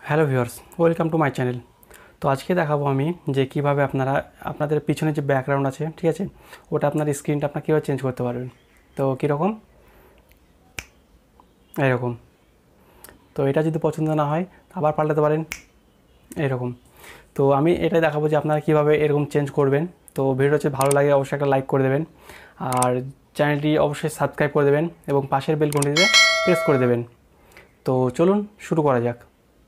Hello viewers, welcome to my channel. তো আজকে দেখাবো আমি যে কীভাবে আপনারা আপনাদের পিছনে যে ব্যাকগ্রাউন্ড আছে, ঠিক আছে, ওটা আপনার স্ক্রিনটা আপনার কীভাবে চেঞ্জ করতে পারবেন। তো কীরকম, এরকম। তো এটা যদি পছন্দ না হয় আবার পাল্টাতে পারেন, এরকম। তো আমি এটাই দেখাবো যে আপনারা কীভাবে এরকম চেঞ্জ করবেন। তো ভিডিওটা যদি ভালো লাগে অবশ্যই একটা লাইক করে দেবেন, আর চ্যানেলটি অবশ্যই সাবস্ক্রাইব করে দেবেন এবং পাশের বেল ঘন্টিতে প্রেস করে দেবেন। তো চলুন শুরু করা যাক।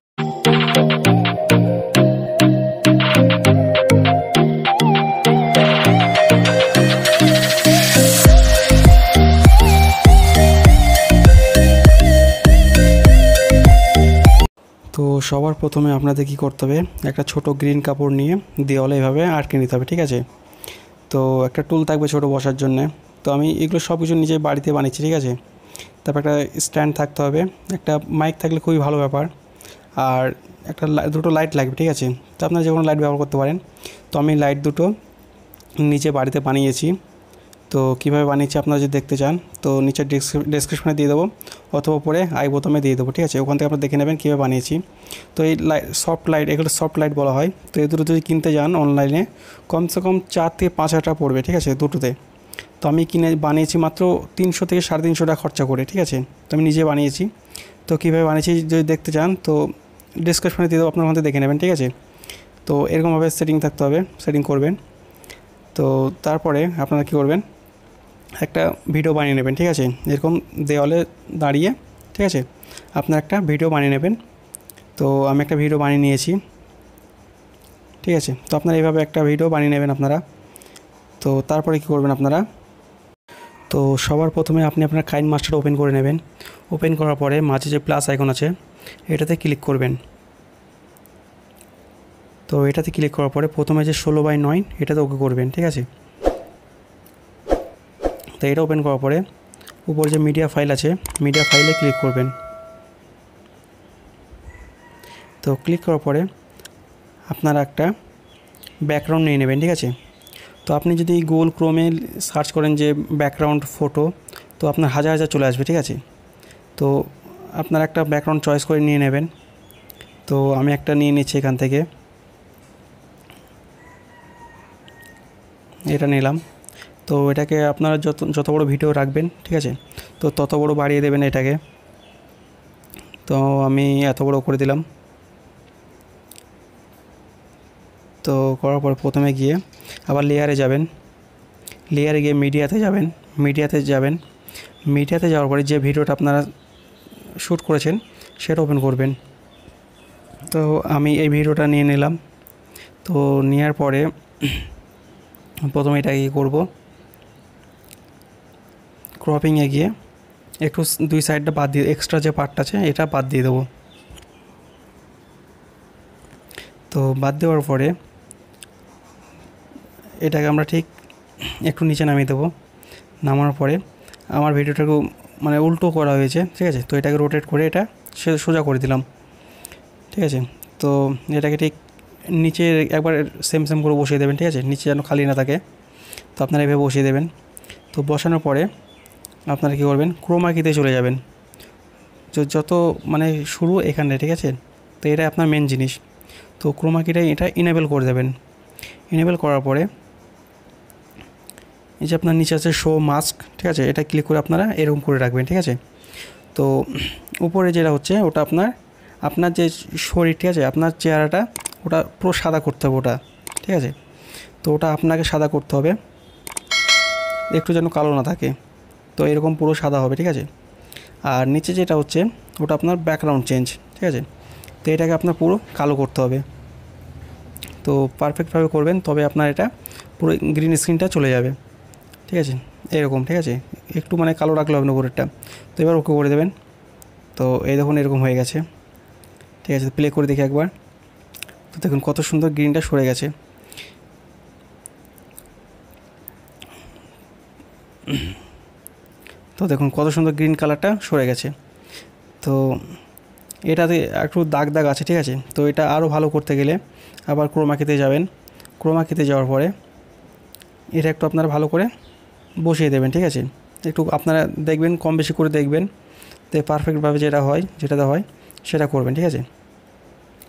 তো সবার প্রথমে আপনাদের কী করতে হবে, একটা ছোট গ্রিন কাপড় নিয়ে দেওয়ালে এভাবে আটকে নিতে হবে, ঠিক আছে। তো একটা টুল থাকবে ছোট বসার জন্যে। তো আমি এগুলো সব কিছু নিজে বাড়িতে বানিয়েছি, ঠিক আছে। তারপর একটা স্ট্যান্ড থাকতে হবে, একটা মাইক থাকলে খুবই ভালো ব্যাপার, আর একটা দুটো লাইট লাগবে, ঠিক আছে। তো আপনারা যে কোনো লাইট ব্যবহার করতে পারেন। তো আমি লাইট দুটো নিচে বাড়িতে বানিয়েছি। তো কীভাবে বানিয়েছি আপনারা যদি দেখতে চান তো নিচে ডেসক্রিপশনে দিয়ে দেবো, অথবা পরে আই বোতামে দিয়ে দেবো, ঠিক আছে। ওখান থেকে আপনারা দেখে নেবেন কীভাবে বানিয়েছি। তো এই সফট লাইট, এগুলো সফট লাইট বলা হয়। তো এই দুটো যদি কিনতে যান অনলাইনে কমসে কম 4 থেকে 5 হাজার টাকা পড়বে, ঠিক আছে, দুটোতে। তো আমি কিনে বানিয়েছি মাত্র 300 থেকে 350 টাকা খরচা করে, ঠিক আছে। তো আমি নিজে বানিয়েছি। তো কীভাবে বানিয়েছি যদি দেখতে চান তো ডেসক্রিপশনে দিয়ে দেবো, আপনার ওখান থেকে দেখে নেবেন, ঠিক আছে। তো এরকমভাবে সেটিং থাকতে হবে, সেটিং করবেন। তো তারপরে আপনারা কী করবেন, একটা ভিডিও বানিয়ে নেবেন, ঠিক আছে। এরকম দেওয়ালে দাঁড়িয়ে, ঠিক আছে, আপনার একটা ভিডিও বানিয়ে নেবেন। তো আমি একটা ভিডিও বানিয়ে নিয়েছি, ঠিক আছে। তো আপনারা এইভাবে একটা ভিডিও বানিয়ে নেবেন আপনারা। তো তারপরে কী করবেন আপনারা, তো সবার প্রথমে আপনি আপনার কাইনমাস্টার ওপেন করে নেবেন। ওপেন করার পরে মাঝে যে প্লাস আইকন আছে এটাতে ক্লিক করবেন। তো এটাতে ক্লিক করার পরে প্রথমে যে 16:9 এটাতে ওকে করবেন, ঠিক আছে। তো এটা ওপেন করার পরে উপর যে মিডিয়া ফাইল আছে মিডিয়া ফাইলে ক্লিক করবেন। তো ক্লিক করার পরে আপনারা একটা ব্যাকগ্রাউন্ড নিয়ে নেবেন, ঠিক আছে। তো আপনি যদি গুগল ক্রোমে সার্চ করেন যে ব্যাকগ্রাউন্ড ফটো, তো আপনার হাজার হাজার চলে আসবে, ঠিক আছে। তো আপনারা একটা ব্যাকগ্রাউন্ড চয়েস করে নিয়ে নেবেন। তো আমি একটা নিয়ে নিচ্ছি এখান থেকে, এটা নিলাম। তো এটাকে আপনারা যত বড় ভিডিও রাখবেন, ঠিক আছে, তো তত বড় বাড়িয়ে দেবেন এটাকে। তো আমি এত বড় করে দিলাম। তো করার পর প্রথমে গিয়ে আবার লেয়ারে যাবেন, লেয়ারে গিয়ে মিডিয়াতে যাবেন। মিডিয়াতে যাওয়ার পরে যে ভিডিওটা আপনারা শ্যুট করেছেন সেটা ওপেন করবেন। তো আমি এই ভিডিওটা নিয়ে নিলাম। তো নেওয়ার পরে প্রথমে এটা কী করব, ক্রপিংয়ে গিয়ে একটু দুই সাইডটা বাদ দিয়ে, এক্সট্রা যে পার্টটা আছে এটা বাদ দিয়ে দেবো। তো বাদ দেওয়ার পরে এটাকে আমরা ঠিক একটু নিচে নামিয়ে দেবো। নামানোর পরে আমার ভিডিওটাকে মানে উল্টো করা হয়েছে, ঠিক আছে। তো এটাকে রোটেট করে এটা সোজা করে দিলাম, ঠিক আছে। তো এটাকে ঠিক নিচে একবার সেম করে বসিয়ে দেবেন, ঠিক আছে, নিচে যেন খালি না থাকে। তো আপনারা এভাবে বসিয়ে দেবেন। তো বসানোর পরে আপনারা কী করবেন, ক্রোমা কিতে চলে যাবেন। যত মানে শুরু এখানে, ঠিক আছে। তো এটা আপনার মেন জিনিস। তো ক্রোমা কিটা এটা ইনেবল করে দেবেন। ইনেবল করার পরে এই যে আপনার নিচে আছে শো মাস্ক, ঠিক আছে, এটা ক্লিক করে আপনারা এরকম করে রাখবেন, ঠিক আছে। তো উপরে যেটা হচ্ছে ওটা আপনার যে শরীর, ঠিক আছে, আপনার চেহারাটা ওটা পুরো সাদা করতে হবে ওটা, ঠিক আছে। তো ওটা আপনাকে সাদা করতে হবে, একটু যেন কালো না থাকে। তো এরকম পুরো সাদা হবে, ঠিক আছে। আর নিচে যেটা হচ্ছে ওটা আপনার ব্যাকগ্রাউন্ড চেঞ্জ, ঠিক আছে। তো এটাকে আপনার পুরো কালো করতে হবে। তো পারফেক্টভাবে করবেন, তবে আপনার এটা পুরো গ্রিন স্ক্রিনটা চলে যাবে, ঠিক আছে, এরকম, ঠিক আছে। একটু মানে কালো রাখলে হবে না উপরেরটা। তো এবার ওকে করে দেবেন। তো এই দেখুন এরকম হয়ে গেছে, ঠিক আছে। প্লে করে দেখি একবার। তো দেখুন কত সুন্দর গ্রিনটা সরে গেছে। তো দেখুন কত সুন্দর গ্রিন কালারটা সরে গেছে। তো এটাতে একটু দাগ আছে, ঠিক আছে। তো এটা আরও ভালো করতে গেলে আবার ক্রোমা কিতে যাবেন। ক্রোমা কিতে যাওয়ার পরে এটা একটু আপনারা ভালো করে বসিয়ে দেবেন, ঠিক আছে। একটু আপনারা দেখবেন, কম বেশি করে দেখবেন, তো পারফেক্টভাবে যেটাতে হয় সেটা করবেন, ঠিক আছে।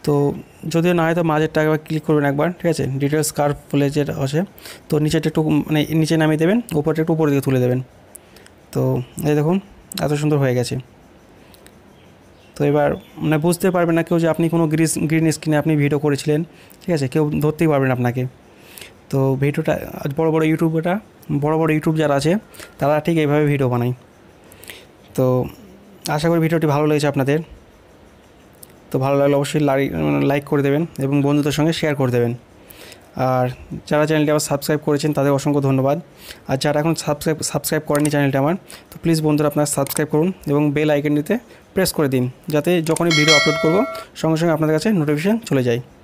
তো যদিও না হয় তো মাঝেরটা একবার ক্লিক করবেন একবার, ঠিক আছে। ডিটেলস কার্ভ বলে যেটা আছে, তো নিচেটা একটু মানে নিচে নামিয়ে দেবেন, উপরটা একটু উপরের দিকে তুলে দেবেন। তো এই দেখুন এত সুন্দর হয়ে গেছে। তো এবার মানে বুঝতে পারবেন না কেউ যে আপনি কোনো গ্রিন স্ক্রিনে আপনি ভিডিও করেছিলেন, ঠিক আছে, কেউ ধরতেই পারবেন আপনাকে। তো ভিডিওটা বড় বড় ইউটিউব যারা আছে তারা ঠিক এইভাবে ভিডিও বানায়। তো আশা করি ভিডিওটি ভালো লেগেছে আপনাদের। তো ভালো লাগলে অবশ্যই লাইক করে দেবেন এবং বন্ধুদের সঙ্গে শেয়ার করে দেবেন। আর যারা চ্যানেলটি আবার সাবস্ক্রাইব করেছেন তাদের অসংখ্য ধন্যবাদ। আর যারা এখন সাবস্ক্রাইব করেনি চ্যানেলটি আমার, তো প্লিজ বন্ধুরা আপনারা সাবস্ক্রাইব করুন এবং বেল আইকনটিতে প্রেস করে দিন, যাতে যখনই ভিডিও আপলোড করব সঙ্গে সঙ্গে আপনাদের কাছে নোটিফিকেশান চলে যায়।